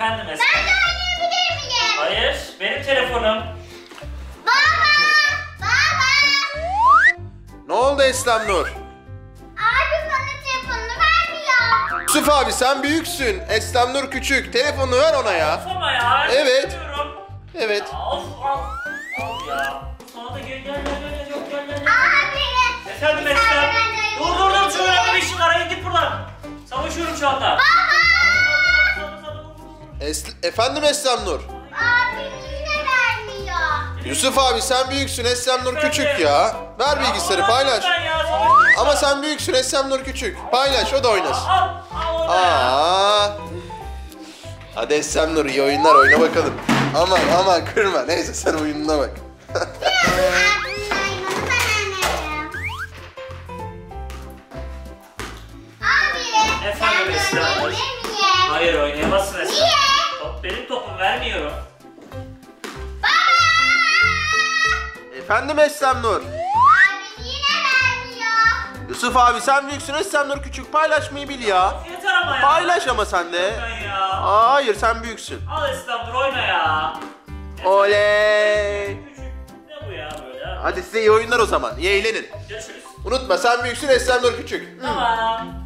Efendim Esra. Ben de oynayabilir miyim? Hayır, benim telefonum. Baba! Baba! Ne oldu Eslem Nur? Abi bana telefonunu vermiyor. Yusuf abi sen büyüksün. Eslem Nur küçük. Telefonunu ver ona ya. Of ama ya. Evet. istemiyorum. Evet. Ya, of al. Al ya. Sana da gel. Yok gel. Abi! Efendim Esra. Dur. Şu önemli bir işim var. Hadi git buradan. Savaşıyorum şu anda. Efendim Eslem Nur? Abi yine vermiyor. Yusuf abi sen büyüksün. Eslem Nur küçük ya. Ver bilgisayarı Ya, paylaş. ben ya, savaşıyorum. Ama sen büyüksün. Eslem Nur küçük. Paylaş o da oynasın. Al onu da ya. Aa. Hadi Eslem Nur iyi oyunlar oyna bakalım. Aman kırma. Neyse sen oyununa bak. Abinin oyununu ben oynayacağım. Abi! Efendim ben de Esra. oynayabilir miyim? Hayır oynayamazsın Esra. Niye? Top benim topum, vermiyorum. Efendim Eslem Nur? Abi yine vermiyor. Yusuf abi sen büyüksün. Eslem Nur küçük. Paylaşmayı bil ya. Yeter ama ya. Paylaş ama sen de. Ben ya. Hayır sen büyüksün. Al İstanbul oyna ya. Oley. Küçük. Ne bu ya böyle? Hadi size iyi oyunlar o zaman. İyi eğlenin. Görüşürüz. Unutma sen büyüksün. Eslem Nur küçük. Tamam.